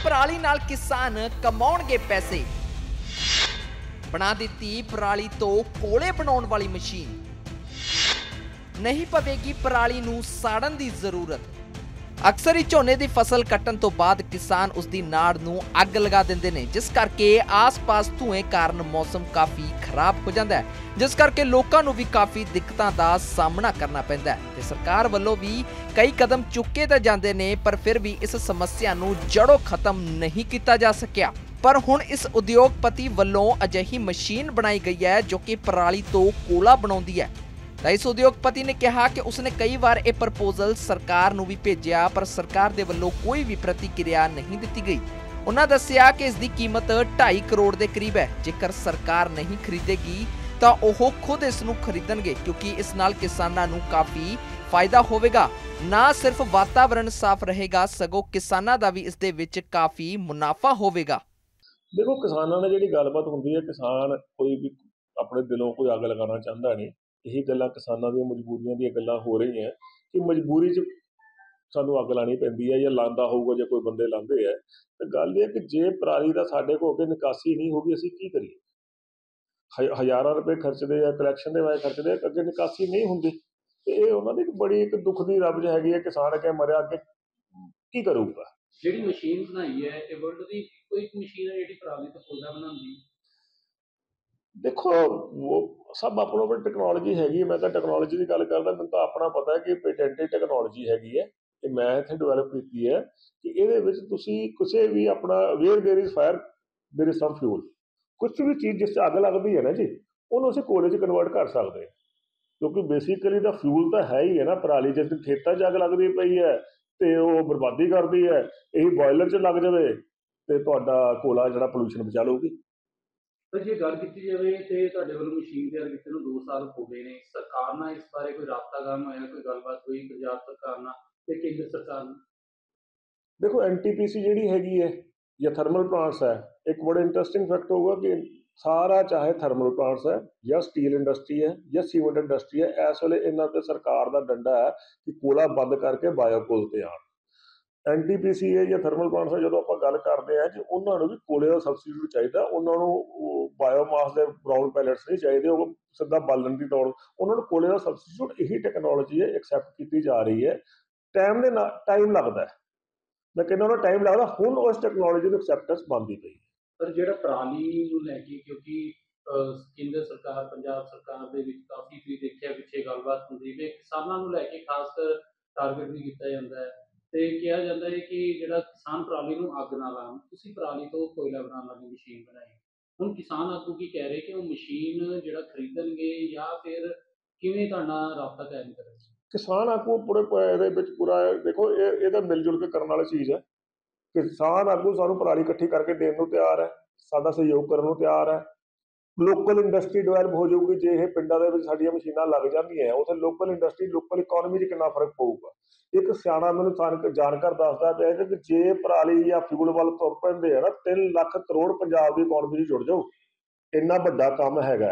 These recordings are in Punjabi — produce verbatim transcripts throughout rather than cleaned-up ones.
ਪਰਾਲੀ ਨਾਲ ਕਿਸਾਨ ਕਮਾਉਣਗੇ ਪੈਸੇ। ਬਣਾ ਦਿੱਤੀ ਪਰਾਲੀ ਤੋਂ ਕੋਲੇ ਬਣਾਉਣ ਵਾਲੀ ਮਸ਼ੀਨ। ਨਹੀਂ ਪਵੇਗੀ ਪਰਾਲੀ ਨੂੰ ਸਾੜਨ ਦੀ ਜ਼ਰੂਰਤ। ਅਕਸਰ ਹੀ ਝੋਨੇ ਦੀ ਫਸਲ ਕੱਟਣ ਤੋਂ ਬਾਅਦ ਕਿਸਾਨ ਉਸ ਦੀ ਨਾੜ ਨੂੰ ਅੱਗ ਲਗਾ ਦਿੰਦੇ ਨੇ, ਜਿਸ ਕਰਕੇ ਆਸ-ਪਾਸ ਧੂਏ ਕਾਰਨ ਮੌਸਮ ਕਾਫੀ ਖਰਾਬ ਹੋ ਜਾਂਦਾ ਹੈ, ਜਿਸ ਕਰਕੇ ਲੋਕਾਂ ਨੂੰ ਵੀ ਕਾਫੀ ਦਿੱਕਤਾਂ ਦਾ ਸਾਹਮਣਾ ਕਰਨਾ ਪੈਂਦਾ ਹੈ ਤੇ ਸਰਕਾਰ ਵੱਲੋਂ ਵੀ ਕਈ ਕਦਮ ਚੁੱਕੇ ਤਾਂ ਜਾਂਦੇ ਨੇ, ਪਰ ਫਿਰ ਵੀ ਇਸ ਸਮੱਸਿਆ ਨੂੰ ਜੜੋਂ ਖਤਮ ਨਹੀਂ ਕੀਤਾ ਜਾ ਸਕਿਆ। ਪਰ ਹੁਣ ਇਸ ਉਦਯੋਗਪਤੀ ਵੱਲੋਂ ਅਜਿਹੀ ਮਸ਼ੀਨ ਬਣਾਈ ਗਈ ਹੈ ਜੋ ਕਿ ਪਰਾਲੀ ਤੋਂ ਕੋਲਾ ਬਣਾਉਂਦੀ ਹੈ। ਤਾਂ ਇਸ ਉਦਯੋਗਪਤੀ ਨੇ ਕਿਹਾ ਕਿ ਉਸਨੇ ਕਈ ਵਾਰ ਇਹ ਪ੍ਰਪੋਜ਼ਲ ਸਰਕਾਰ ਨੂੰ ਵੀ ਭੇਜਿਆ, ਪਰ ਸਰਕਾਰ ਦੇ ਵੱਲੋਂ ਕੋਈ ਵੀ ਪ੍ਰਤੀਕਿਰਿਆ ਨਹੀਂ ਦਿੱਤੀ ਗਈ। ਉਹਨਾਂ ਦੱਸਿਆ ਕਿ ਇਸ ਦੀ ਕੀਮਤ ਢਾਈ ਕਰੋੜ ਦੇ ਕਰੀਬ ਹੈ। ਜੇਕਰ ਸਰਕਾਰ ਨਹੀਂ ਖਰੀਦੇਗੀ ਤਾਂ ਉਹ ਖੁਦ ਇਸ ਨੂੰ ਖਰੀਦਣਗੇ, ਕਿਉਂਕਿ ਇਸ ਨਾਲ ਕਿਸਾਨਾਂ ਨੂੰ ਕਾਫੀ ਫਾਇਦਾ ਹੋਵੇਗਾ। ਨਾ ਸਿਰਫ ਵਾਤਾਵਰਣ ਸਾਫ਼ ਰਹੇਗਾ, ਸਗੋਂ ਕਿਸਾਨਾਂ ਦਾ ਵੀ ਇਸ ਦੇ ਵਿੱਚ ਕਾਫੀ ਮੁਨਾਫਾ ਹੋਵੇਗਾ। ਦੇਖੋ, ਕਿਸਾਨਾਂ ਨਾਲ ਜਿਹੜੀ ਗੱਲਬਾਤ ਹੁੰਦੀ ਹੈ, ਕਿਸਾਨ ਕੋਈ ਵੀ ਆਪਣੇ ਦਿਲੋਂ ਕੋਈ ਅੱਗ ਲਗਾਉਣਾ ਚਾਹੁੰਦਾ ਨਹੀਂ। ਇਹੀ ਗੱਲਾਂ ਕਿਸਾਨਾਂ ਦੀਆਂ ਮਜਬੂਰੀਆਂ ਦੀਆਂ ਗੱਲਾਂ ਹੋ ਰਹੀਆਂ ਕਿ ਮਜਬੂਰੀ 'ਚ ਸਾਨੂੰ ਅੱਗ ਲਾਉਣੀ ਪੈਂਦੀ ਹੈ, ਜਾਂ ਲਾਉਂਦਾ ਹੋਊਗਾ ਜੇ ਕੋਈ ਬੰਦੇ ਲਾਉਂਦੇ ਹੈ। ਤਾਂ ਗੱਲ ਇਹ ਹੈ ਕਿ ਜੇ ਪਰਾਲੀ ਦਾ ਸਾਡੇ ਕੋਲ ਅੱਗੇ ਨਿਕਾਸੀ ਨਹੀਂ ਹੋਊਗੀ, ਅਸੀਂ ਕੀ ਕਰੀਏ? ਹ ਹਜ਼ਾਰਾਂ ਰੁਪਏ ਖਰਚਦੇ ਆ, ਕਲੈਕਸ਼ਨ ਦੇ ਵਾਏ ਖਰਚਦੇ ਆ, ਅੱਗੇ ਨਿਕਾਸੀ ਨਹੀਂ ਹੁੰਦੀ। ਤੇ ਇਹ ਉਹਨਾਂ ਦੀ ਇੱਕ ਬੜੀ ਇੱਕ ਦੁੱਖ ਦੀ ਰਬਜ਼ ਹੈਗੀ ਹੈ। ਕਿਸਾਨ ਅੱਗੇ ਮਰਿਆ, ਅੱਗੇ ਕੀ ਕਰੂਗਾ? ਜਿਹੜੀ ਮਸ਼ੀਨ ਬਣਾਈ ਹੈ ਇਹ ਵਰਲਡ ਦੀ ਕੋਈ ਮਸ਼ੀਨ ਹੈ ਜਿਹੜੀ ਪਰਾਲੀ ਤੋਂ ਕੋਲਾ ਬਣਾਉਂਦੀ? ਦੇਖੋ, ਉਹ ਸਭ ਆਪਣੀ ਆਪਣੀ ਟੈਕਨੋਲੋਜੀ ਹੈਗੀ। ਮੈਂ ਤਾਂ ਟੈਕਨੋਲੋਜੀ ਦੀ ਗੱਲ ਕਰਦਾ, ਮੈਨੂੰ ਤਾਂ ਆਪਣਾ ਪਤਾ ਹੈ ਕਿ ਪੇਟੈਂਟਡ ਟੈਕਨੋਲੋਜੀ ਹੈਗੀ ਹੈ, ਕਿ ਮੈਂ ਇੱਥੇ ਡਿਵੈਲਪ ਕੀਤੀ ਹੈ ਕਿ ਇਹਦੇ ਵਿੱਚ ਤੁਸੀਂ ਕਿਸੇ ਵੀ ਆਪਣਾ where there is fire there is some fuel. ਕੁਛ ਵੀ ਚੀਜ਼ ਜਿਸ 'ਚ ਅੱਗ ਲੱਗਦੀ ਹੈ ਨਾ ਜੀ, ਉਹਨੂੰ ਅਸੀਂ ਕੋਲੇ 'ਚ ਕਨਵਰਟ ਕਰ ਸਕਦੇ ਹਾਂ, ਕਿਉਂਕਿ ਬੇਸਿਕਲੀ ਦਾ ਫਿਊਲ ਤਾਂ ਹੈ ਹੀ ਹੈ ਨਾ ਪਰਾਲੀ। ਜਿਸ ਦਿਨ ਖੇਤਾਂ 'ਚ ਅੱਗ ਲੱਗਦੀ ਪਈ ਹੈ ਅਤੇ ਉਹ ਬਰਬਾਦੀ ਕਰਦੀ ਹੈ, ਇਹੀ ਬੋਇਲਰ 'ਚ ਲੱਗ ਜਾਵੇ ਅਤੇ ਤੁਹਾਡਾ ਕੋਲਾ ਜਿਹੜਾ ਪੋਲਿਊਸ਼ਨ ਬਚਾ ਲਊਗੀ। ਪਰ ਜੇ ਗੱਲ ਕੀਤੀ ਜਾਵੇ ਤੇ ਤੁਹਾਡੇ ਵੱਲੋਂ ਮਸ਼ੀਨ ਤਿਆਰ ਕੀਤੇ ਨੂੰ ਦੋ ਸਾਲ ਹੋ ਗਏ ਨੇ, ਸਰਕਾਰ ਨਾਲ ਇਸ ਬਾਰੇ ਕੋਈ ਰਾਬਤਾ ਕਾਇਮ ਹੋਇਆ, ਕੋਈ ਗੱਲਬਾਤ ਹੋਈ ਪੰਜਾਬ ਸਰਕਾਰ ਨਾਲ ਤੇ ਕੇਂਦਰ ਸਰਕਾਰ ਨਾਲ? ਦੇਖੋ, ਐਨ ਟੀ ਪੀ ਸੀ ਜਿਹੜੀ ਹੈਗੀ ਹੈ ਜਾਂ ਥਰਮਲ ਪਲਾਂਟਸ ਹੈ, ਇੱਕ ਬੜਾ ਇੰਟਰਸਟਿੰਗ ਫੈਕਟ ਹੋਊਗਾ ਕਿ ਸਾਰਾ ਚਾਹੇ ਥਰਮਲ ਪਲਾਂਟਸ ਹੈ ਜਾਂ ਸਟੀਲ ਇੰਡਸਟਰੀ ਹੈ ਜਾਂ ਸੀਮੈਂਟ ਇੰਡਸਟਰੀ ਹੈ, ਇਸ ਵੇਲੇ ਇਹਨਾਂ 'ਤੇ ਸਰਕਾਰ ਦਾ ਡੰਡਾ ਹੈ ਕਿ ਕੋਲਾ ਬੰਦ ਕਰਕੇ ਬਾਇਓਕੋਲ 'ਤੇ ਆਉਣ। ਐਨ ਟੀ ਪੀ ਸੀ ਹੈ ਜਾਂ ਥਰਮਲ ਪਲਾਂਟਸ ਹੈ, ਜਦੋਂ ਆਪਾਂ ਗੱਲ ਕਰਦੇ ਹਾਂ ਕਿ ਉਹਨਾਂ ਨੂੰ ਵੀ ਕੋਲੇ ਦਾ ਸਬਸਿਡੀਊਟ ਚਾਹੀਦਾ। ਉਹਨਾਂ ਨੂੰ ਬਾਇਓਮਾਸ ਦੇ ਬਰਾਊਨ ਪੈਲਟਸ ਨਹੀਂ ਚਾਹੀਦੇ, ਉਹ ਸਿੱਧਾ ਬਾਲਣ ਦੀ ਤੌਰ, ਉਹਨਾਂ ਨੂੰ ਕੋਲੇ ਦਾ ਸਬਸਿਡੀਊਟ ਇਹੀ ਟੈਕਨੋਲੋਜੀ ਹੈ, ਐਕਸੈਪਟ ਕੀਤੀ ਜਾ ਰਹੀ ਹੈ। ਟਾਈਮ ਦੇ ਨਾਲ ਟਾਈਮ ਲੱਗਦਾ, ਮੈਂ ਕਹਿੰਦਾ ਉਹਨਾਂ ਟਾਈਮ ਲੱਗਦਾ। ਹੁਣ ਉਸ ਟੈਕਨੋਲੋਜੀ ਨੂੰ ਐਕਸੈਪਟੈਂਸ ਬਣਦੀ ਪਈ। ਪਰ ਜਿਹੜਾ ਪਰਾਲੀ ਨੂੰ ਲੈ ਕੇ, ਕਿਉਂਕਿ ਕੇਂਦਰ ਸਰਕਾਰ ਪੰਜਾਬ ਸਰਕਾਰ ਦੇ ਵਿੱਚ ਕਾਫੀ ਤੁਸੀਂ ਦੇਖਿਆ ਪਿੱਛੇ ਗੱਲਬਾਤ ਹੁੰਦੀ ਵੀ ਕਿਸਾਨਾਂ ਨੂੰ ਲੈ ਕੇ ਖਾਸ ਕਰ ਟਾਰਗੇਟ ਵੀ ਕੀਤਾ ਜਾਂਦਾ ਹੈ ਤੇ ਕਿਹਾ ਜਾਂਦਾ ਹੈ ਕਿ ਜਿਹੜਾ ਕਿਸਾਨ ਪਰਾਲੀ ਨੂੰ ਅੱਗ ਨਾ ਲਾਉਣ, ਤੁਸੀਂ ਪਰਾਲੀ ਤੋਂ ਕੋਇਲਾ ਬਣਾਉਣ ਵਾਲੀ ਮਸ਼ੀਨ ਬਣਾਈ। ਹੁਣ ਕਿਸਾਨ ਆਗੂ ਕੀ ਕਹਿ ਰਹੇ ਕਿ ਉਹ ਮਸ਼ੀਨ ਜਿਹੜਾ ਖਰੀਦਣਗੇ ਜਾਂ ਫਿਰ ਕਿਵੇਂ ਤੁਹਾਡਾ ਰਾਬਤਾ ਕਾਇਮ ਕਰਨਗੇ? ਕਿਸਾਨ ਆਗੂ ਪੂਰੇ ਇਹਦੇ ਵਿੱਚ ਪੂਰਾ ਦੇਖੋ, ਇਹ ਇਹਦਾ ਮਿਲ ਜੁਲ ਕੇ ਕਰਨ ਵਾਲੀ ਚੀਜ਼ ਹੈ। ਕਿਸਾਨ ਆਗੂ ਸਾਨੂੰ ਪਰਾਲੀ ਇਕੱਠੀ ਕਰਕੇ ਦੇਣ ਨੂੰ ਤਿਆਰ ਹੈ, ਸਾਡਾ ਸਹਿਯੋਗ ਕਰਨ ਨੂੰ ਤਿਆਰ ਹੈ। ਲੋਕਲ ਇੰਡਸਟਰੀ ਡਿਵੈਲਪ ਹੋ ਜਾਊਗੀ ਜੇ ਇਹ ਪਿੰਡਾਂ ਦੇ ਵਿੱਚ ਸਾਡੀਆਂ ਮਸ਼ੀਨਾਂ ਲੱਗ ਜਾਂਦੀਆਂ, ਉੱਥੇ ਲੋਕਲ ਇੰਡਸਟਰੀ ਲੋਕਲ ਇਕੋਨਮੀ 'ਚ ਕਿੰਨਾ ਫਰਕ ਪਊਗਾ। ਇੱਕ ਸਿਆਣਾ ਮੈਨੂੰ ਜਾਣਕਾਰ ਦੱਸਦਾ ਪਿਆ ਕਿ ਜੇ ਪਰਾਲੀ ਜਾਂ ਫਿਊਲ ਵੱਲ ਤੁਰ ਪੈਂਦੇ ਆ ਨਾ, ਤਿੰਨ ਲੱਖ ਕਰੋੜ ਪੰਜਾਬ ਦੀ ਇਕੋਨਮੀ 'ਚ ਜੁੜ ਜਾਊ। ਇੰਨਾ ਵੱਡਾ ਕੰਮ ਹੈਗਾ।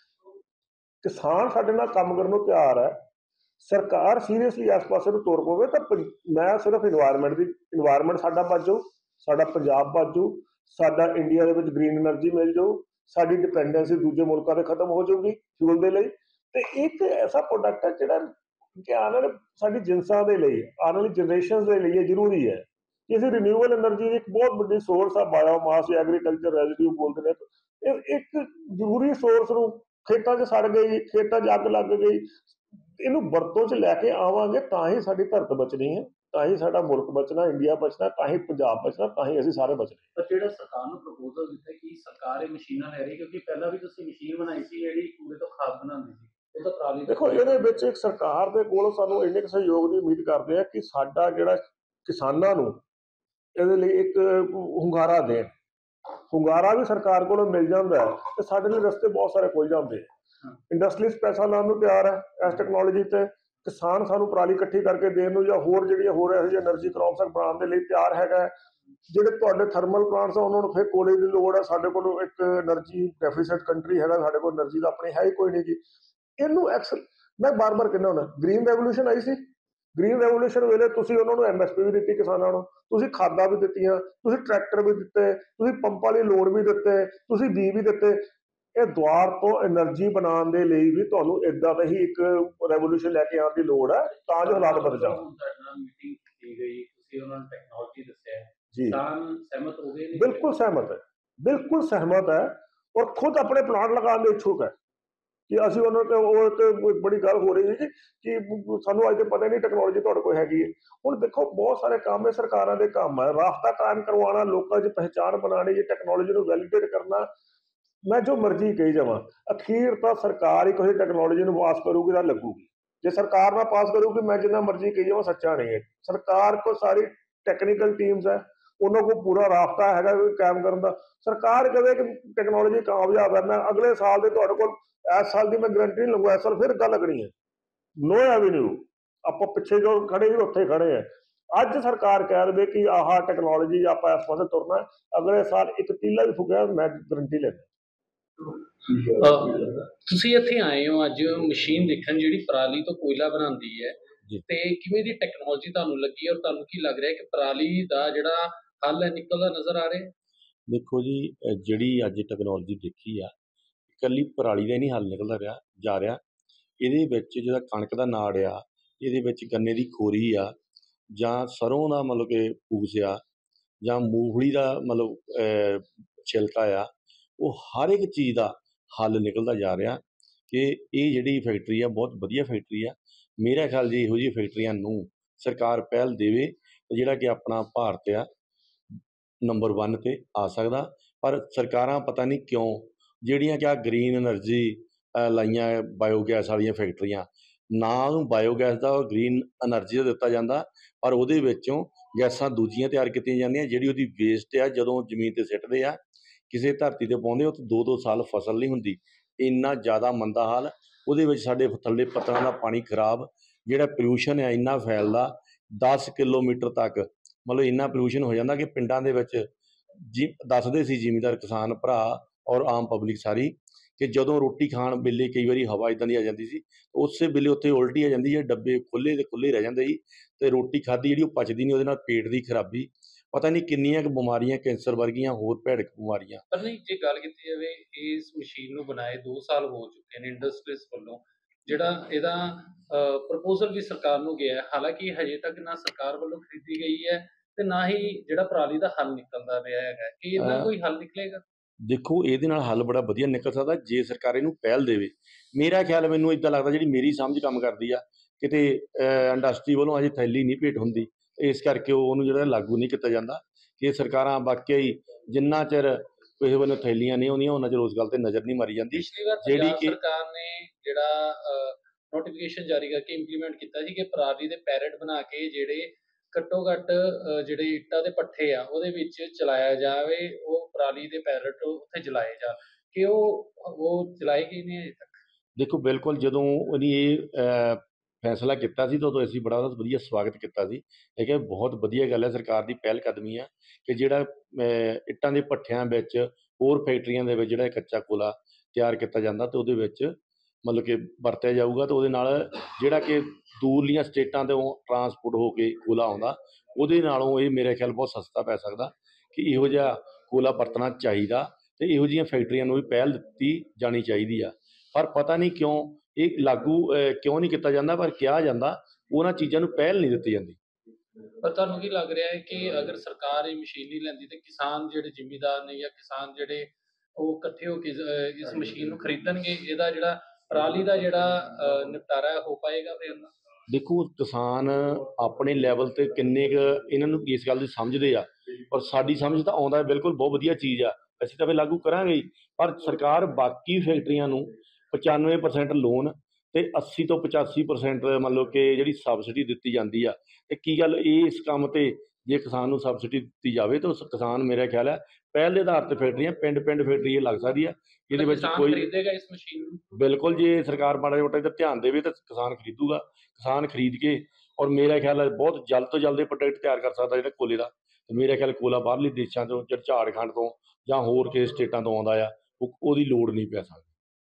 ਕਿਸਾਨ ਸਾਡੇ ਨਾਲ ਕੰਮ ਕਰਨ ਨੂੰ ਤਿਆਰ ਹੈ। ਸਰਕਾਰ ਸੀਰੀਅਸਲੀ ਇਸ ਪਾਸੇ ਨੂੰ ਤੁਰ ਪਵੇ ਤਾਂ ਮੈਂ ਸਿਰਫ ਇਨਵਾਇਰਮੈਂਟ ਦੀ ਇਨਵਾਇਰਮੈਂਟ ਸਾਡਾ ਬਚ ਜਾਊ, ਸਾਡਾ ਪੰਜਾਬ ਬਚ ਜਾਊ, ਸਾਡਾ ਇੰਡੀਆ ਦੇ ਵਿੱਚ ਗ੍ਰੀਨ ਐਨਰਜੀ ਮਿਲ ਜਾਊ, ਸਾਡੀ ਡਿਪੈਂਡੈਂਸੀ ਦੂਜੇ ਮੁਲਕਾਂ 'ਤੇ ਖਤਮ ਹੋ ਜਾਊਗੀ ਫਿਊਲ ਦੇ ਲਈ। ਅਤੇ ਇੱਕ ਐਸਾ ਪ੍ਰੋਡਕਟ ਹੈ ਜਿਹੜਾ ਕਿ ਆਉਣ ਵਾਲੇ ਸਾਡੀ ਜਿਨਸਾਂ ਦੇ ਲਈ, ਆਉਣ ਵਾਲੀ ਜਨਰੇਸ਼ਨ ਦੇ ਲਈ ਇਹ ਜ਼ਰੂਰੀ ਹੈ ਕਿ ਅਸੀਂ ਰਿਨਿਊਏਬਲ ਐਨਰਜੀ ਦੀ ਇੱਕ ਬਹੁਤ ਵੱਡੀ ਸੋਰਸ ਆ ਬਾਇਓਮਾਸ ਜਾਂ ਐਗਰੀਕਲਚਰ ਰੈਜ਼ੀਡਿਊ ਬੋਲਦੇ ਨੇ, ਇਹ ਇੱਕ ਜ਼ਰੂਰੀ ਸੋਰਸ ਨੂੰ ਖੇਤਾਂ 'ਚ ਸੜ ਗਈ, ਖੇਤਾਂ 'ਚ ਅੱਗ ਲੱਗ ਗਈ, ਇਹਨੂੰ ਵਰਤੋਂ 'ਚ ਲੈ ਕੇ ਆਵਾਂਗੇ ਤਾਂ ਹੀ ਸਾਡੀ ਧਰਤ ਬਚਣੀ ਹੈ, ਤਾਂ ਹੀ ਸਾਡਾ ਮੁਲਕ ਬਚਣਾ, ਇੰਡੀਆ ਬਚਣਾ, ਤਾਂ ਹੀ ਪੰਜਾਬ ਬਚਣਾ, ਤਾਂ ਹੀ ਅਸੀਂ ਸਾਰੇ ਬਚਣੇ। ਪਰ ਜਿਹੜਾ ਸਰਕਾਰ ਨੂੰ ਪ੍ਰਪੋਜ਼ਲ ਦਿੱਤਾ ਕਿ ਸਰਕਾਰ ਇਹ ਮਸ਼ੀਨਾਂ ਲੈ ਰਹੀ, ਕਿਉਂਕਿ ਪਹਿਲਾਂ ਵੀ ਤੁਸੀਂ ਮਸ਼ੀਨ ਬਣਾਈ ਸੀ ਜਿਹੜੀ ਕੂੜੇ ਤੋਂ ਖਾਦ ਬਣਾਉਂਦੀ ਸੀ, ਉਹ ਤਾਂ ਪਰਾਲੀ। ਦੇਖੋ, ਇਹਦੇ ਵਿੱਚ ਇੱਕ ਸਰਕਾਰ ਦੇ ਕੋਲ ਸਾਨੂੰ ਇੰਨੇ ਕੁ ਸਹਿਯੋਗ ਦੀ ਉਮੀਦ ਕਰਦੇ ਆ ਕਿ ਸਾਡਾ ਜਿਹੜਾ ਕਿਸਾਨਾਂ ਨੂੰ ਇਹਦੇ ਲਈ ਇੱਕ ਹੁੰਗਾਰਾ ਦੇਣ। ਹੁੰਗਾਰਾ ਵੀ ਸਰਕਾਰ ਕੋਲੋਂ ਮਿਲ ਜਾਂਦਾ ਹੈ ਤੇ ਸਾਡੇ ਲਈ ਰਸਤੇ ਬਹੁਤ ਸਾਰੇ ਖੁੱਲ ਜਾਂਦੇ ਆ। ਇੰਡਸਟਰੀਜ਼ ਪੈਸਾ ਲਾਉਣ ਨੂੰ ਤਿਆਰ ਹੈ ਇਸ ਟੈਕਨੋਲੋਜੀ 'ਤੇ। ਕਿਸਾਨ ਸਾਨੂੰ ਪਰਾਲੀ ਇਕੱਠੀ ਕਰਕੇ ਦੇਣ ਨੂੰ ਜਾਂ ਹੋਰ ਜਿਹੜੀਆਂ ਹੋਰ ਇਹੋ ਜਿਹੀ ਐਨਰਜੀ ਕ੍ਰੌਪਸ ਬਣਾਉਣ ਦੇ ਲਈ ਤਿਆਰ ਹੈਗਾ। ਜਿਹੜੇ ਤੁਹਾਡੇ ਥਰਮਲ ਪਲਾਂਟਸ ਆ ਉਹਨਾਂ ਨੂੰ ਫਿਰ ਕੋਲੇ ਦੀ ਲੋੜ ਹੈ। ਸਾਡੇ ਕੋਲ ਇੱਕ ਐਨਰਜੀ ਡੈਫੀਸਿਟ ਕੰਟਰੀ ਹੈਗਾ, ਸਾਡੇ ਕੋਲ ਐਨਰਜੀ ਦਾ ਆਪਣੀ ਹੈ ਹੀ ਕੋਈ ਨਹੀਂ ਜੀ। ਇਹਨੂੰ ਐਕਸ ਮੈਂ ਬਾਰ ਬਾਰ ਕਹਿੰਦਾ ਹੁੰਦਾ, ਗ੍ਰੀਨ ਰੈਵੋਲੂਸ਼ਨ ਆਈ ਸੀ, ਗ੍ਰੀਨ ਰੈਵੋਲੂਸ਼ਨ ਵੇਲੇ ਤੁਸੀਂ ਉਹਨਾਂ ਨੂੰ ਐਮਐਸਪੀ ਵੀ ਦਿੱਤੀ ਕਿਸਾਨਾਂ ਨੂੰ, ਤੁਸੀਂ ਖਾਦਾਂ ਵੀ ਦਿੱਤੀਆਂ, ਤੁਸੀਂ ਟਰੈਕਟਰ ਵੀ ਦਿੱਤੇ, ਤੁਸੀਂ ਪੰਪਾਂ ਲਈ ਲੋਨ ਵੀ ਦਿੱਤੇ, ਤੁਸੀਂ ਬੀਜ ਵੀ ਦਿੱਤੇ। ਇਹ ਦੁਆਰ ਤੋਂ એનર્ਜੀ ਬਣਾਉਣ ਦੇ ਲਈ ਵੀ ਤੁਹਾਨੂੰ ਇਦਾਂ ਦਾ ਹੀ ਇੱਕ ਰੈਵੋਲੂਸ਼ਨ ਲੈ ਕੇ ਆਉਣ ਦੀ ਲੋੜ ਹੈ ਤਾਂ ਜੋ ਹਾਲਾਤ ਬਦਲ ਜਾਣ। ਮੀਟਿੰਗ ਕੀਤੀ ਗਈ, ਤੁਸੀਂ ਉਹਨਾਂ ਨੂੰ ਟੈਕਨੋਲੋਜੀ ਦੱਸਿਆ ਜੀ ਕਿਸਾਨ ਸਹਿਮਤ ਹੋ ਗਏ ਨੇ? ਬਿਲਕੁਲ ਸਹਿਮਤ ਹੈ, ਬਿਲकुल सहमत है और खुद अपने प्लांट लगाने ਦੇ इच्छुक है कि ਅਸੀਂ ਉਹਨਾਂ ਤੇ ਉਹ ਤੇ ਬੜੀ ਗੱਲ ਹੋ ਰਹੀ ਹੈ ਕਿ ਸਾਨੂੰ ਅੱਜ ਤੇ ਪਤਾ ਨਹੀਂ ਟੈਕਨੋਲੋਜੀ ਤੁਹਾਡੇ ਕੋਲ ਹੈਗੀ ਹੈ। ਹੁਣ ਦੇਖੋ ਬਹੁਤ ਸਾਰੇ ਕੰਮ ਹੈ, ਸਰਕਾਰਾਂ ਦੇ ਕੰਮ ਹੈ, ਰਾਸਤਾ ਕਾਇਮ ਕਰਵਾਉਣਾ, ਲੋਕਾਂ 'ਚ ਪਹਿਚਾਣ ਬਣਾਉਣੀ, ਇਹ ਟੈਕਨੋਲੋਜੀ ਨੂੰ ਵੈਲੀਡੇਟ ਕਰਨਾ। ਮੈਂ ਜੋ ਮਰਜ਼ੀ ਕਹੀ ਜਾਵਾਂ, ਅਖੀਰ ਤਾਂ ਸਰਕਾਰ ਹੀ ਕੋਈ ਟੈਕਨੋਲੋਜੀ ਨੂੰ ਪਾਸ ਕਰੂਗੀ ਤਾਂ ਲੱਗੂਗੀ। ਜੇ ਸਰਕਾਰ ਨਾ ਪਾਸ ਕਰੂਗੀ, ਮੈਂ ਜਿੰਨਾ ਮਰਜ਼ੀ ਕਹੀ ਜਾਵਾਂ ਸੱਚਾ ਨਹੀਂ ਹੈ। ਸਰਕਾਰ ਕੋਲ ਸਾਰੀ ਟੈਕਨੀਕਲ ਟੀम्स है, ਉਹਨਾਂ ਕੋਲ ਪੂਰਾ ਰਾਸਤਾ ਹੈਗਾ ਕਾਇਮ ਕਰਨ ਦਾ। ਸਰਕਾਰ ਕਹੇ ਕਿ ਟੈਕਨੋਲੋਜੀ ਕਾਮਯਾਬ ਹੈ, ਮੈਂ ਅਗਲੇ ਸਾਲ ਦੇ ਤੁਹਾਡੇ ਕੋਲ ਇਸ ਸਾਲ ਦੀ ਮੈਂ ਗਰੰਟੀ ਨਹੀਂ ਲਊਂਗਾ, ਇਸ ਸਾਲ ਫਿਰ ਗੱਲ ਲੱਗਣੀ ਹੈ। ਨੋ ਐਵੀਨਿਊ, ਆਪਾਂ ਪਿੱਛੇ ਜੋ ਖੜੇ ਸੀ ਉੱਥੇ ਖੜੇ ਆ। ਅੱਜ ਸਰਕਾਰ ਕਹਿ ਦੇਵੇ ਕਿ ਆਹ ਟੈਕਨੋਲੋਜੀ ਆਪਾਂ ਇਸ ਪਾਸੇ ਤੁਰਨਾ, ਅਗਲੇ ਸਾਲ ਇੱਕ ਤੀਲਾ ਵੀ ਫੁਕਿਆ, ਮੈਂ ਗਰੰਟੀ ਲੈਂਦਾ। ਤੁਸੀਂ ਇੱਥੇ ਆਏ ਹੋ ਅੱਜ ਮਸ਼ੀਨ ਦੇਖਣ ਜਿਹੜੀ ਪਰਾਲੀ ਤੋਂ ਕੋਇਲਾ ਬਣਾਉਂਦੀ ਹੈ, ਤੇ ਕਿਵੇਂ ਦੀ ਟੈਕਨੋਲੋਜੀ ਤੁਹਾਨੂੰ ਲੱਗੀ ਔਰ ਤੁਹਾਨੂੰ ਕੀ ਲੱਗ ਰਿਹਾ ਕਿ ਪਰਾਲੀ ਦਾ ਜਿਹੜਾ ਹੱਲ ਹੈ ਨਿਕਲਦਾ ਨਜ਼ਰ ਆ ਰਿਹਾ? ਦੇਖੋ ਜੀ, ਜਿਹੜੀ ਅੱਜ ਟੈਕਨੋਲੋਜੀ ਦੇਖੀ ਆ, ਇਕੱਲੀ ਪਰਾਲੀ ਦਾ ਨਹੀਂ ਹੱਲ ਨਿਕਲਦਾ ਰਿਹਾ ਜਾ ਰਿਹਾ। ਇਹਦੇ ਵਿੱਚ ਜਿਹੜਾ ਕਣਕ ਦਾ ਨਾੜ ਆ, ਇਹਦੇ ਵਿੱਚ ਗੰਨੇ ਦੀ ਖੋਰੀ ਆ, ਜਾਂ ਸਰੋਂ ਦਾ ਮਤਲਬ ਕਿ ਫੂਸ ਆ, ਜਾਂ ਮੂੰਗਫਲੀ ਦਾ ਮਤਲਬ ਛਿਲਕਾ ਆ, ਉਹ ਹਰ ਇੱਕ ਚੀਜ਼ ਦਾ ਹੱਲ ਨਿਕਲਦਾ ਜਾ ਰਿਹਾ ਕਿ ਇਹ ਜਿਹੜੀ ਫੈਕਟਰੀ ਆ ਬਹੁਤ ਵਧੀਆ ਫੈਕਟਰੀ ਆ। ਮੇਰਾ ਖਿਆਲ ਜੇ ਇਹੋ ਜਿਹੀ ਫੈਕਟਰੀਆਂ ਨੂੰ ਸਰਕਾਰ ਪਹਿਲ ਦੇਵੇ ਤਾਂ ਜਿਹੜਾ ਕਿ ਆਪਣਾ ਭਾਰਤ ਆ ਨੰਬਰ ਵਨ 'ਤੇ ਆ ਸਕਦਾ। ਪਰ ਸਰਕਾਰਾਂ ਪਤਾ ਨਹੀਂ ਕਿਉਂ ਜਿਹੜੀਆਂ ਕਿ ਆ ਗ੍ਰੀਨ ਐਨਰਜੀ ਲਾਈਆਂ ਬਾਇਓਗੈਸ ਵਾਲੀਆਂ ਫੈਕਟਰੀਆਂ, ਨਾ ਉਹਨੂੰ ਬਾਇਓਗੈਸ ਦਾ ਗ੍ਰੀਨ ਐਨਰਜੀ ਦਾ ਦਿੱਤਾ ਜਾਂਦਾ, ਪਰ ਉਹਦੇ ਵਿੱਚੋਂ ਗੈਸਾਂ ਦੂਜੀਆਂ ਤਿਆਰ ਕੀਤੀਆਂ ਜਾਂਦੀਆਂ। ਜਿਹੜੀ ਉਹਦੀ ਵੇਸਟ ਆ ਜਦੋਂ ਜ਼ਮੀਨ 'ਤੇ ਸਿੱਟਦੇ ਆ, ਕਿਸੇ ਧਰਤੀ 'ਤੇ ਪਾਉਂਦੇ, ਉਹ ਦੋ ਦੋ ਸਾਲ ਫਸਲ ਨਹੀਂ ਹੁੰਦੀ। ਇੰਨਾ ਜ਼ਿਆਦਾ ਮੰਦਾ ਹਾਲ। ਉਹਦੇ ਵਿੱਚ ਸਾਡੇ ਥੱਲੇ ਪੱਤਰਾਂ ਦਾ ਪਾਣੀ ਖਰਾਬ, ਜਿਹੜਾ ਪੋਲਿਊਸ਼ਨ ਹੈ ਇੰਨਾ ਫੈਲਦਾ, ਦਸ ਕਿਲੋਮੀਟਰ ਤੱਕ ਮਤਲਬ ਇੰਨਾ ਪੋਲਿਊਸ਼ਨ ਹੋ ਜਾਂਦਾ ਕਿ ਪਿੰਡਾਂ ਦੇ ਵਿੱਚ ਜੀ ਦੱਸਦੇ ਸੀ ਜ਼ਿਮੀਂਦਾਰ ਕਿਸਾਨ ਭਰਾ ਔਰ ਆਮ ਪਬਲਿਕ ਸਾਰੀ, ਕਿ ਜਦੋਂ ਰੋਟੀ ਖਾਣ ਵੇਲੇ ਕਈ ਵਾਰੀ ਹਵਾ ਇੱਦਾਂ ਦੀ ਆ ਜਾਂਦੀ ਸੀ, ਉਸੇ ਵੇਲੇ ਉੱਥੇ ਉਲਟੀ ਆ ਜਾਂਦੀ ਹੈ, ਡੱਬੇ ਖੁੱਲ੍ਹੇ ਦੇ ਖੁੱਲ੍ਹੇ ਰਹਿ ਜਾਂਦੇ ਸੀ, ਅਤੇ ਰੋਟੀ ਖਾਧੀ ਜਿਹੜੀ ਉਹ ਪਚਦੀ ਨਹੀਂ, ਉਹਦੇ ਨਾਲ ਪੇਟ ਦੀ ਖਰਾਬੀ, ਪਤਾ ਨਹੀਂ ਕਿੰਨੀਆਂ ਕੁ ਬਿਮਾਰੀਆਂ, ਕੈਂਸਰ ਵਰਗੀਆਂ ਹੋਰ ਭੈੜਕ ਬਿਮਾਰੀਆਂ। ਪਰ ਨਹੀਂ, ਜੇ ਗੱਲ ਕੀਤੀ ਜਾਵੇ, ਇਸ ਮਸ਼ੀਨ ਨੂੰ ਬਣਾਏ ਦੋ ਸਾਲ ਹੋ ਚੁੱਕੇ ਨੇ ਇੰਡਸਟਰੀਜ਼ ਵੱਲੋਂ, ਜਿਹੜਾ ਇਹਦਾ ਪ੍ਰਪੋਜ਼ਲ ਵੀ ਸਰਕਾਰ ਨੂੰ ਗਿਆ, ਹਾਲਾਂਕਿ ਹਜੇ ਤੱਕ ਨਾ ਸਰਕਾਰ ਵੱਲੋਂ ਖਰੀਦੀ ਗਈ ਹੈ ਤੇ ਨਾ ਹੀ ਜਿਹੜਾ ਪਰਾਲੀ ਦਾ ਹੱਲ ਨਿਕਲਦਾ ਰਿਹਾ ਹੈਗਾ। ਕਿ ਇਹਦਾ ਕੋਈ ਹੱਲ ਨਿਕਲੇਗਾ? ਦੇਖੋ, ਇਹਦੇ ਨਾਲ ਹੱਲ ਬੜਾ ਵਧੀਆ ਨਿਕਲ ਸਕਦਾ ਜੇ ਸਰਕਾਰ ਇਹਨੂੰ ਪਹਿਲ ਦੇਵੇ। ਮੇਰਾ ਖਿਆਲ, ਮੈਨੂੰ ਇੱਦਾਂ ਲੱਗਦਾ ਜਿਹੜੀ ਮੇਰੀ ਸਮਝ ਕੰਮ ਕਰਦੀ ਆ, ਕਿਤੇ ਇੰਡਸਟਰੀ ਵੱਲੋਂ ਅਜੇ ਥੈਲੀ ਨਹੀਂ ਭੇਟ ਹੁੰਦੀ, ਇਸ ਕਰਕੇ ਉਹ ਉਹਨੂੰ ਜਿਹੜਾ ਲਾਗੂ ਨਹੀਂ ਕੀਤਾ ਜਾਂਦਾ। ਕਿ ਸਰਕਾਰਾਂ ਵਾਕਿਆ ਹੀ ਜਿੰਨਾ ਚਿਰ ਕਿਸੇ ਵੱਲੋਂ ਥੈਲੀਆਂ ਨਹੀਂ ਆਉਂਦੀਆਂ, ਉਹਨਾਂ ਚਿਰ ਉਸ ਗੱਲ ਤੇ ਨਜ਼ਰ ਨਹੀਂ ਮਾਰੀ ਜਾਂਦੀ। ਪਿਛਲੀ ਵਾਰ ਜਿਹੜੀ ਕਿ ਸਰਕਾਰ ਨੇ ਜਿਹੜਾ ਨੋਟੀਫਿਕੇਸ਼ਨ ਜਾਰੀ ਕਰਕੇ ਇੰਪਲੀਮੈਂਟ ਕੀਤਾ ਸੀ ਕਿ ਪਰਾਲੀ ਦੇ ਪੈਰਟ ਬਣਾ ਕੇ ਜਿਹੜੇ ਘੱਟੋ ਘੱਟ ਜਿਹੜੇ ਇੱਟਾਂ ਦੇ ਪੱਠੇ ਆ ਉਹਦੇ ਵਿੱਚ ਚਲਾਇਆ ਜਾਵੇ, ਉਹ ਪਰਾਲੀ ਦੇ ਪੈਰਟ ਉੱਥੇ ਜਲਾਏ ਜਾ, ਕਿ ਉਹ ਉਹ ਜਲਾਏ ਗਏ ਨਹੀਂ ਅਜੇ ਤੱਕ। ਦੇਖੋ, ਬਿਲਕੁਲ ਜਦੋਂ ਉਹਨੇ ਇਹ ਫੈਸਲਾ ਕੀਤਾ ਸੀ ਤਾਂ ਉਦੋਂ ਅਸੀਂ ਬੜਾ ਵਧੀਆ ਸਵਾਗਤ ਕੀਤਾ ਸੀ। ਇਹ ਕਿ ਬਹੁਤ ਵਧੀਆ ਗੱਲ ਹੈ, ਸਰਕਾਰ ਦੀ ਪਹਿਲ ਕਦਮੀ ਆ ਕਿ ਜਿਹੜਾ ਇੱਟਾਂ ਦੇ ਭੱਠਿਆਂ ਵਿੱਚ ਹੋਰ ਫੈਕਟਰੀਆਂ ਦੇ ਵਿੱਚ ਜਿਹੜਾ ਕੱਚਾ ਕੋਲਾ ਤਿਆਰ ਕੀਤਾ ਜਾਂਦਾ ਅਤੇ ਉਹਦੇ ਵਿੱਚ ਮਤਲਬ ਕਿ ਵਰਤਿਆ ਜਾਊਗਾ, ਅਤੇ ਉਹਦੇ ਨਾਲ ਜਿਹੜਾ ਕਿ ਦੂਰਲੀਆਂ ਸਟੇਟਾਂ ਤੋਂ ਟਰਾਂਸਪੋਰਟ ਹੋ ਕੇ ਕੋਲਾ ਆਉਂਦਾ, ਉਹਦੇ ਨਾਲੋਂ ਇਹ ਮੇਰੇ ਖਿਆਲ ਬਹੁਤ ਸਸਤਾ ਪੈ ਸਕਦਾ। ਕਿ ਇਹੋ ਜਿਹਾ ਕੋਲਾ ਵਰਤਣਾ ਚਾਹੀਦਾ ਅਤੇ ਇਹੋ ਜਿਹੀਆਂ ਫੈਕਟਰੀਆਂ ਨੂੰ ਵੀ ਪਹਿਲ ਦਿੱਤੀ ਜਾਣੀ ਚਾਹੀਦੀ ਆ। ਪਰ ਪਤਾ ਨਹੀਂ ਕਿਉਂ ਇਹ ਲਾਗੂ ਕਿਉਂ ਨਹੀਂ ਕੀਤਾ ਜਾਂਦਾ, ਪਰ ਕਿਹਾ ਜਾਂਦਾ, ਉਹਨਾਂ ਚੀਜ਼ਾਂ ਨੂੰ ਪਹਿਲ ਨਹੀਂ ਦਿੱਤੀ ਜਾਂਦੀ। ਪਰ ਤੁਹਾਨੂੰ ਕੀ ਲੱਗ ਰਿਹਾ ਹੈ ਕਿ ਅਗਰ ਸਰਕਾਰ ਇਹ ਮਸ਼ੀਨ ਨਹੀਂ ਲੈਂਦੀ ਤਾਂ ਕਿਸਾਨ ਜਿਹੜੇ ਜ਼ਿਮੀਂਦਾਰ ਨੇ ਜਾਂ ਕਿਸਾਨ ਜਿਹੜੇ ਉਹ ਇਕੱਠੇ ਹੋ ਕੇ ਇਸ ਮਸ਼ੀਨ ਨੂੰ ਖਰੀਦਣਗੇ, ਇਹਦਾ ਜਿਹੜਾ ਪਰਾਲੀ ਦਾ ਜਿਹੜਾ ਨਿਪਟਾਰਾ ਹੋ ਪਾਏਗਾ ਫਿਰ? ਦੇਖੋ, ਕਿਸਾਨ ਆਪਣੇ ਲੈਵਲ 'ਤੇ ਕਿੰਨੇ ਕੁ ਇਹਨਾਂ ਨੂੰ ਇਸ ਗੱਲ ਦੀ ਸਮਝਦੇ ਆ, ਪਰ ਸਾਡੀ ਸਮਝ ਤਾਂ ਆਉਂਦਾ ਬਿਲਕੁਲ ਬਹੁਤ ਵਧੀਆ ਚੀਜ਼ ਆ, ਅਸੀਂ ਤਾਂ ਫਿਰ ਲਾਗੂ ਕਰਾਂਗੇ ਹੀ। ਪਰ ਸਰਕਾਰ ਬਾਕੀ ਫੈਕਟਰੀਆਂ ਨੂੰ ਪਚਾਨਵੇਂ ਪਰਸੈਂਟ ਲੋਨ ਅਤੇ ਅੱਸੀ ਤੋਂ ਪਚਾਸੀ ਪਰਸੈਂਟ ਮਤਲਬ ਕਿ ਜਿਹੜੀ ਸਬਸਿਡੀ ਦਿੱਤੀ ਜਾਂਦੀ ਆ, ਅਤੇ ਕੀ ਗੱਲ ਇਹ ਇਸ ਕੰਮ 'ਤੇ ਜੇ ਕਿਸਾਨ ਨੂੰ ਸਬਸਿਡੀ ਦਿੱਤੀ ਜਾਵੇ ਤਾਂ ਉਸ ਕਿਸਾਨ, ਮੇਰਾ ਖਿਆਲ ਹੈ ਪਹਿਲ ਦੇ ਆਧਾਰ 'ਤੇ ਫੈਕਟਰੀਆਂ ਪਿੰਡ ਪਿੰਡ ਫੈਕਟਰੀ ਇਹ ਲੱਗ ਸਕਦੀ ਆ। ਇਹਦੇ ਵਿੱਚ ਕੋਈ ਖਰੀਦੇਗਾ ਇਸ ਮਸ਼ੀਨ ਨੂੰ? ਬਿਲਕੁਲ, ਜੇ ਸਰਕਾਰ ਮਾੜਾ ਮੋਟਾ ਇਹਦਾ ਧਿਆਨ ਦੇਵੇ ਤਾਂ ਕਿਸਾਨ ਖਰੀਦੂਗਾ। ਕਿਸਾਨ ਖਰੀਦ ਕੇ, ਔਰ ਮੇਰਾ ਖਿਆਲ ਹੈ ਬਹੁਤ ਜਲਦ ਤੋਂ ਜਲਦ ਇਹ ਪ੍ਰੋਡਕਟ ਤਿਆਰ ਕਰ ਸਕਦਾ ਜਿਹੜਾ ਕੋਲੇ ਦਾ। ਅਤੇ ਮੇਰਾ ਖਿਆਲ ਕੋਲਾ ਬਾਹਰਲੇ ਦੇਸ਼ਾਂ ਤੋਂ ਜਾਂ ਝਾਰਖੰਡ ਤੋਂ ਜਾਂ ਹੋਰ ਕਿਸੇ ਸਟੇਟਾਂ ਤੋਂ ਆਉਂਦਾ ਆ, ਉਹ ਉਹਦੀ ਲੋੜ ਨਹੀਂ ਪੈ ਸਕਦੀ।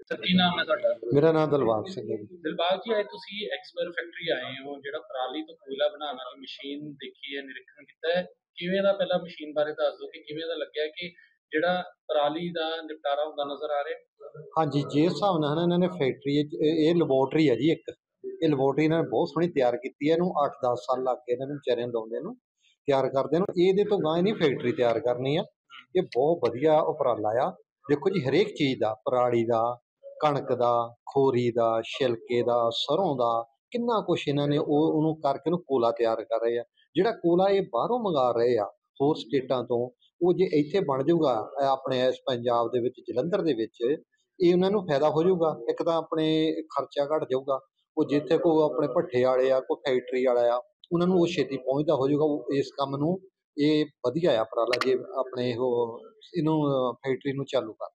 ਸਰ ਕੀ ਨਾਮ ਹੈ ਤੁਹਾਡਾ? ਮੇਰਾ ਨਾਮ ਦਿਲਬਾਗ ਸਿੰਘ ਹੈ ਜੀ। ਦਿਲਬਾਗ ਜੀ, ਅੱਜ ਤੁਸੀਂ ਐਕਸਪਰ ਫੈਕਟਰੀ ਆਏ ਹੋ, ਜਿਹੜਾ ਪਰਾਲੀ ਤੋਂ ਕੋਇਲਾ ਬਣਾਉਣ ਵਾਲੀ ਮਸ਼ੀਨ ਦੇਖੀ ਹੈ, ਨਿਰੀਖਣ ਕੀਤਾ ਹੈ, ਕਿਵੇਂ ਦਾ? ਪਹਿਲਾਂ ਮਸ਼ੀਨ ਬਾਰੇ ਦੱਸ ਦਿਓ ਕਿ ਕਿਵੇਂ ਦਾ ਲੱਗਿਆ ਕਿ ਜਿਹੜਾ ਪਰਾਲੀ ਦਾ ਨਿਪਟਾਰਾ ਹੁੰਦਾ ਨਜ਼ਰ ਆ ਰਿਹਾ। ਹਾਂਜੀ, ਜਿਸ ਹਿਸਾਬ ਨਾਲ ਨਾ ਇਹਨਾਂ ਨੇ ਫੈਕਟਰੀ ਇਹ ਲੈਬੋਰਟਰੀ ਹੈ ਜੀ ਇੱਕ, ਇਹ ਲੈਬੋਰਟਰੀ ਇਹਨਾਂ ਨੇ ਬਹੁਤ ਸੋਹਣੀ ਤਿਆਰ ਕੀਤੀ ਹੈ। ਇਹਨੂੰ ਅੱਠ ਦਸ ਸਾਲ ਲੱਗ ਗਏ ਇਹਨਾਂ ਨੂੰ ਵਿਚਾਰਿਆਂ ਨੂੰ ਲਾਉਂਦੇ ਨੂੰ, ਤਿਆਰ ਕਰਦੇ ਨੂੰ। ਇਹਦੇ ਤੋਂ ਗਾਂ ਨਹੀਂ ਫੈਕਟਰੀ ਤਿਆਰ ਕਰਨੀ ਆ। ਇਹ ਬਹੁਤ ਵਧੀਆ ਉਪਰਾਲਾ ਆ। ਦੇਖੋ ਜੀ, ਹਰੇਕ ਚੀਜ਼ ਦਾ, ਪਰਾਲੀ ਦਾ, ਕਣਕ ਦਾ, ਖੋਰੀ ਦਾ, ਛਿਲਕੇ ਦਾ, ਸਰੋਂ ਦਾ, ਕਿੰਨਾ ਕੁਛ ਇਹਨਾਂ ਨੇ ਉਹ ਉਹਨੂੰ ਕਰਕੇ ਉਹਨੂੰ ਕੋਲਾ ਤਿਆਰ ਕਰ ਰਹੇ ਆ। ਜਿਹੜਾ ਕੋਲਾ ਇਹ ਬਾਹਰੋਂ ਮੰਗਾ ਰਹੇ ਆ ਹੋਰ ਸਟੇਟਾਂ ਤੋਂ, ਉਹ ਜੇ ਇੱਥੇ ਬਣ ਜਾਊਗਾ ਆਪਣੇ ਇਸ ਪੰਜਾਬ ਦੇ ਵਿੱਚ, ਜਲੰਧਰ ਦੇ ਵਿੱਚ, ਇਹ ਉਹਨਾਂ ਨੂੰ ਫਾਇਦਾ ਹੋ ਜਾਊਗਾ। ਇੱਕ ਤਾਂ ਆਪਣੇ ਖਰਚਾ ਘੱਟ ਜਾਊਗਾ। ਉਹ ਜਿੱਥੇ ਕੋਈ ਆਪਣੇ ਭੱਠੇ ਵਾਲੇ ਆ, ਕੋਈ ਫੈਕਟਰੀ ਵਾਲਾ ਆ, ਉਹਨਾਂ ਨੂੰ ਉਹ ਛੇਤੀ ਪਹੁੰਚਦਾ ਹੋ ਜਾਊਗਾ। ਉਹ ਇਸ ਕੰਮ ਨੂੰ ਇਹ ਵਧੀਆ ਆ ਉਪਰਾਲਾ ਜੇ ਆਪਣੇ ਉਹ ਇਹਨੂੰ ਫੈਕਟਰੀ ਨੂੰ ਚਾਲੂ ਕਰ।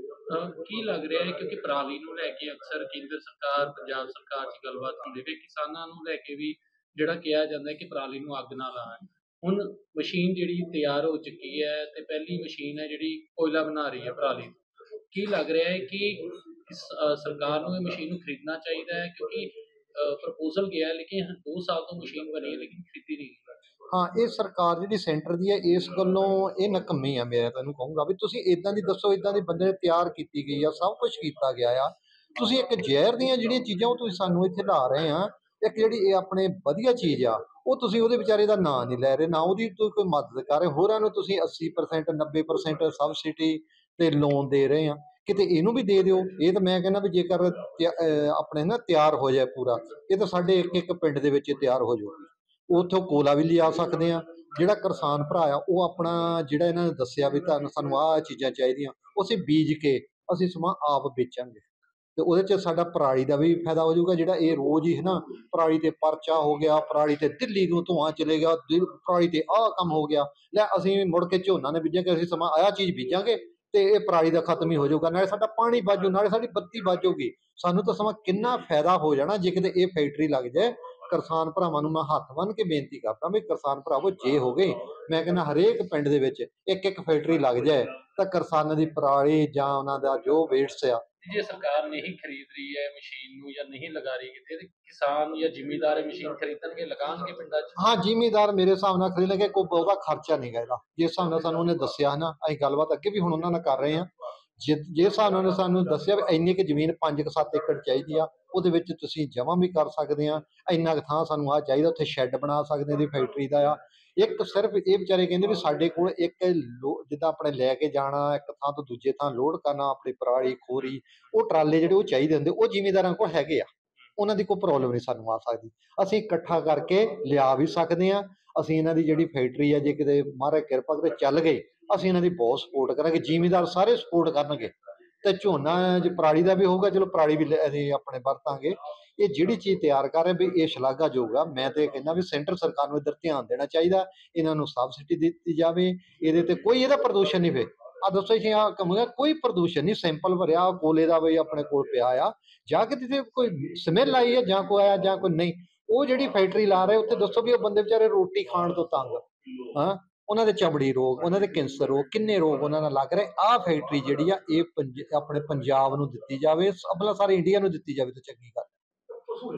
ਕੀ ਲੱਗ ਰਿਹਾ ਹੈ, ਕਿਉਂਕਿ ਪਰਾਲੀ ਨੂੰ ਲੈ ਕੇ ਅਕਸਰ ਕੇਂਦਰ ਸਰਕਾਰ, ਪੰਜਾਬ ਸਰਕਾਰ 'ਚ ਗੱਲਬਾਤ ਹੁੰਦੀ ਹੈ, ਕਿਸਾਨਾਂ ਨੂੰ ਲੈ ਕੇ ਵੀ ਜਿਹੜਾ ਕਿਹਾ ਜਾਂਦਾ ਹੈ ਕਿ ਪਰਾਲੀ ਨੂੰ ਅੱਗ ਨਾ ਲਾਉਣ। ਹੁਣ ਮਸ਼ੀਨ ਜਿਹੜੀ ਤਿਆਰ ਹੋ ਚੁੱਕੀ ਹੈ ਤੇ ਪਹਿਲੀ ਮਸ਼ੀਨ ਹੈ ਜਿਹੜੀ ਕੋਇਲਾ ਬਣਾ ਰਹੀ ਹੈ ਪਰਾਲੀ। ਕੀ ਲੱਗ ਰਿਹਾ ਹੈ ਕਿ ਇਸ ਸਰਕਾਰ ਨੂੰ ਇਹ ਮਸ਼ੀਨ ਨੂੰ ਖਰੀਦਣਾ ਚਾਹੀਦਾ ਹੈ, ਕਿਉਂਕਿ ਪ੍ਰਪੋਜ਼ਲ ਗਿਆ ਲੇਕਿਨ ਦੋ ਸਾਲ ਤੋਂ ਮਸ਼ੀਨ ਬਣੀ ਹੈ ਲੇਕਿਨ ਖਰੀਦੀ ਨਹੀਂ ਗਈ। ਹਾਂ, ਇਹ ਸਰਕਾਰ ਜਿਹੜੀ ਸੈਂਟਰ ਦੀ ਹੈ, ਇਸ ਗੱਲੋਂ ਇਹ ਨਕੰਮੀ ਆ। ਮੈਂ ਤੈਨੂੰ ਕਹੂੰਗਾ ਵੀ ਤੁਸੀਂ ਇਦਾਂ ਦੀ ਦੱਸੋ, ਇਦਾਂ ਦੀ ਬੰਦੇ ਤਿਆਰ ਕੀਤੀ ਗਈ ਆ, ਸਭ ਕੁਝ ਕੀਤਾ ਗਿਆ ਆ। ਤੁਸੀਂ ਇੱਕ ਜ਼ਹਿਰ ਦੀਆਂ ਜਿਹੜੀਆਂ ਚੀਜ਼ਾਂ ਉਹ ਤੁਸੀਂ ਸਾਨੂੰ ਇੱਥੇ ਲਾ ਰਹੇ ਆ। ਇੱਕ ਜਿਹੜੀ ਇਹ ਆਪਣੇ ਵਧੀਆ ਚੀਜ਼ ਆ, ਉਹ ਤੁਸੀਂ ਉਹਦੇ ਵਿਚਾਰੇ ਦਾ ਨਾਂ ਨਹੀਂ ਲੈ ਰਹੇ, ਨਾ ਉਹਦੀ ਤੁਸੀਂ ਕੋਈ ਮਦਦ ਕਰ ਰਹੇ। ਹੋਰਾਂ ਨੂੰ ਤੁਸੀਂ ਅੱਸੀ ਪਰਸੈਂਟ ਨੱਬੇ ਪਰਸੈਂਟ ਸਬਸਿਡੀ ਤੇ ਲੋਨ ਦੇ ਰਹੇ ਆ, ਕਿਤੇ ਇਹਨੂੰ ਵੀ ਦੇ ਦਿਓ। ਇਹ ਤਾਂ ਮੈਂ ਕਹਿੰਦਾ ਵੀ ਜੇਕਰ ਆਪਣੇ ਨਾ ਤਿਆਰ ਹੋ ਜਾਏ ਪੂਰਾ, ਇਹ ਤਾਂ ਸਾਡੇ ਇੱਕ ਇੱਕ ਪਿੰਡ ਦੇ ਵਿੱਚ ਤਿਆਰ ਹੋ ਜਾਊਗੀ। ਉੱਥੋਂ ਕੋਲਾ ਵੀ ਲਿਆ ਸਕਦੇ ਆ। ਜਿਹੜਾ ਕਿਸਾਨ ਭਰਾ ਆ, ਉਹ ਆਪਣਾ ਜਿਹੜਾ ਇਹਨਾਂ ਨੇ ਦੱਸਿਆ ਵੀ ਤੁਹਾਨੂੰ ਸਾਨੂੰ ਆਹ ਚੀਜ਼ਾਂ ਚਾਹੀਦੀਆਂ, ਉਹ ਅਸੀਂ ਬੀਜ ਕੇ ਅਸੀਂ ਸਮਾਂ ਆਪ ਵੇਚਾਂਗੇ ਤੇ ਉਹਦੇ 'ਚ ਸਾਡਾ ਪਰਾਲੀ ਦਾ ਵੀ ਫਾਇਦਾ ਹੋ ਜਾਊਗਾ। ਜਿਹੜਾ ਇਹ ਰੋਜ਼ ਹੀ ਹੈ ਨਾ, ਪਰਾਲੀ ਤੇ ਪਰਚਾ ਹੋ ਗਿਆ, ਪਰਾਲੀ ਤੇ ਦਿੱਲੀ ਨੂੰ ਧੂੰਆਂ ਚਲੇ ਗਿਆ, ਪਰਾਲੀ ਤੇ ਆਹ ਕੰਮ ਹੋ ਗਿਆ, ਲੈ ਅਸੀਂ ਮੁੜ ਕੇ ਝੋਨਾ ਨੇ ਬੀਜਾਂਗੇ, ਅਸੀਂ ਸਮਾਂ ਆਹ ਚੀਜ਼ ਬੀਜਾਂਗੇ ਤੇ ਇਹ ਪਰਾਲੀ ਦਾ ਖਤਮ ਹੀ ਹੋ ਜਾਊਗਾ। ਨਾਲੇ ਸਾਡਾ ਪਾਣੀ ਬਚੂ, ਨਾਲੇ ਸਾਡੀ ਬੱਤੀ ਬਚੂਗੀ। ਸਾਨੂੰ ਤਾਂ ਸਮਾਂ ਕਿੰਨਾ ਫਾਇਦਾ ਹੋ ਜਾਣਾ ਜੇ ਕਿਤੇ ਇਹ ਫੈਕਟਰੀ ਲੱਗ ਜਾਏ। ਕਿਸਾਨ ਭਰਾਵਾਂ ਨੂੰ ਮੈਂ ਹੱਥ ਬੰਨ੍ਹ ਕੇ ਬੇਨਤੀ ਕਰਦਾ ਵੀ ਕਿਸਾਨ ਭਰਾਵੋ, ਜੇ ਹੋ ਗਏ, ਮੈਂ ਕਹਿੰਦਾ ਹਰੇਕ ਪਿੰਡ ਦੇ ਵਿੱਚ ਇੱਕ ਇੱਕ ਫੈਕਟਰੀ ਲੱਗ ਜਾਏ ਤਾਂ ਕਿਸਾਨਾਂ ਦੀ ਪਰਾਲੀ ਜਾਂ ਉਹਨਾਂ ਦਾ ਜੋ ਵੇਸਟ ਆ, ਜੇ ਸਰਕਾਰ ਨਹੀਂ ਖਰੀਦ ਰਹੀ ਹੈ ਮਸ਼ੀਨ ਨੂੰ ਜਾਂ ਨਹੀਂ ਲਗਾ ਰਹੀ ਕਿਤੇ, ਤੇ ਕਿਸਾਨ ਜਾਂ ਜ਼ਿਮੀਂਦਾਰ ਇਹ ਮਸ਼ੀਨ ਖਰੀਦਣਗੇ, ਲਗਾਉਣਗੇ ਪਿੰਡਾਂ 'ਚ। ਹਾਂ, ਜ਼ਿਮੀਂਦਾਰ ਮੇਰੇ ਹਿਸਾਬ ਨਾਲ ਖਰੀਦਣਗੇ। ਕੋਈ ਬਹੁਤਾ ਖਰਚਾ ਨਹੀਂ ਗਾ ਇਹਦਾ, ਜਿਸ ਹਿਸਾਬ ਨਾਲ ਸਾਨੂੰ ਉਹਨੇ ਦੱਸਿਆ ਨਾ। ਅਸੀਂ ਗੱਲਬਾਤ ਅੱਗੇ ਵੀ ਹੁਣ ਉਹਨਾਂ ਨਾਲ ਕਰ ਰਹੇ ਹਾਂ। ਜਿ ਜਿਸ ਹਿਸਾਬ ਨਾਲ ਸਾਨੂੰ ਦੱਸਿਆ ਵੀ ਇੰਨੀ ਕੁ ਜ਼ਮੀਨ ਪੰਜ ਕੁ ਸੱਤ ਏਕੜ ਚਾਹੀਦੀ ਆ, ਉਹਦੇ ਵਿੱਚ ਤੁਸੀਂ ਜਮਾਂ ਵੀ ਕਰ ਸਕਦੇ ਆ। ਇੰਨਾ ਕੁ ਥਾਂ ਸਾਨੂੰ ਆਹ ਚਾਹੀਦਾ, ਉੱਥੇ ਸ਼ੈੱਡ ਬਣਾ ਸਕਦੇ ਇਹਦੀ ਫੈਕਟਰੀ ਦਾ ਆ। ਇੱਕ ਸਿਰਫ ਇਹ ਵਿਚਾਰੇ ਕਹਿੰਦੇ ਵੀ ਸਾਡੇ ਕੋਲ ਇੱਕ ਲੋ ਜਿੱਦਾਂ ਆਪਣੇ ਲੈ ਕੇ ਜਾਣਾ ਇੱਕ ਥਾਂ ਤੋਂ ਦੂਜੇ ਥਾਂ ਲੋਡ ਕਰਨਾ, ਆਪਣੀ ਪਰਾਲੀ ਖੋਰੀ, ਉਹ ਟਰਾਲੇ ਜਿਹੜੇ ਉਹ ਚਾਹੀਦੇ ਹੁੰਦੇ, ਉਹ ਜ਼ਿਮੀਂਦਾਰਾਂ ਕੋਲ ਹੈਗੇ ਆ। ਉਹਨਾਂ ਦੀ ਕੋਈ ਪ੍ਰੋਬਲਮ ਨਹੀਂ ਸਾਨੂੰ ਆ ਸਕਦੀ। ਅਸੀਂ ਇਕੱਠਾ ਕਰਕੇ ਲਿਆ ਵੀ ਸਕਦੇ ਹਾਂ। ਅਸੀਂ ਇਹਨਾਂ ਦੀ ਜਿਹੜੀ ਫੈਕਟਰੀ ਆ, ਜੇ ਕਿਤੇ ਮਹਾਰਾਜ ਕਿਰਪਾ ਕਰੇ ਚੱਲ ਗਏ, ਅਸੀਂ ਇਹਨਾਂ ਦੀ ਬਹੁਤ ਸਪੋਰਟ ਕਰਾਂਗੇ। ਜ਼ਿਮੀਂਦਾਰ ਸਾਰੇ ਸਪੋਰਟ ਕਰਨਗੇ ਤੇ ਝੋਨਾ ਜੇ ਪਰਾਲੀ ਦਾ ਵੀ ਹੋਊਗਾ, ਚਲੋ ਪਰਾਲੀ ਵੀ ਅਸੀਂ ਆਪਣੇ ਵਰਤਾਂਗੇ। ਇਹ ਜਿਹੜੀ ਚੀਜ਼ ਤਿਆਰ ਕਰ ਰਹੇ ਵੀ ਇਹ ਸ਼ਲਾਘਾਯੋਗ ਆ। ਮੈਂ ਤੇ ਕਹਿੰਦਾ ਵੀ ਸੈਂਟਰ ਸਰਕਾਰ ਨੂੰ ਇੱਧਰ ਧਿਆਨ ਦੇਣਾ ਚਾਹੀਦਾ। ਇਹਨਾਂ ਨੂੰ ਸਬਸਿਡੀ ਦਿੱਤੀ ਜਾਵੇ। ਇਹਦੇ ਤੇ ਕੋਈ ਇਹਦਾ ਪ੍ਰਦੂਸ਼ਣ ਨਹੀਂ। ਵੇ ਆ ਦੱਸੋ ਜੀ, ਆ ਕਹਾਂਗਾ ਕੋਈ ਪ੍ਰਦੂਸ਼ਣ ਨਹੀਂ, ਸੈਂਪਲ ਭਰਿਆ ਕੋਲੇ ਦਾ ਵੀ ਆਪਣੇ ਕੋਲ ਪਿਆ ਆ। ਜਾਂ ਕਿ ਜਿੱਥੇ ਕੋਈ ਸਮੈਲ ਆਈ ਹੈ ਜਾਂ ਕੋਈ ਆਇਆ ਜਾਂ ਕੋਈ ਨਹੀਂ, ਉਹ ਜਿਹੜੀ ਫੈਕਟਰੀ ਲਾ ਰਹੇ ਉੱਥੇ ਦੱਸੋ ਵੀ ਉਹ ਬੰਦੇ ਵਿਚਾਰੇ ਰੋਟੀ ਖਾਣ ਤੋਂ ਤੰਗ, ਹਾਂ, ਉਹਨਾਂ ਦੇ ਚਮੜੀ ਰੋਗ, ਉਹਨਾਂ ਦੇ ਕੈਂਸਰ ਰੋਗ, ਕਿੰਨੇ ਰੋਗ ਉਹਨਾਂ ਨਾਲ ਲੱਗ ਰਹੇ। ਆਹ ਫੈਕਟਰੀ ਜਿਹੜੀ ਆ ਇਹ ਪੰਜ ਆਪਣੇ ਪੰਜਾਬ ਨੂੰ ਦਿੱਤੀ ਜਾਵੇ, ਆਪਣਾ ਸਾਰੇ ਇੰਡੀਆ ਨੂੰ ਦਿੱਤੀ ਜਾਵੇ ਤਾਂ ਚੰਗੀ ਗੱਲ।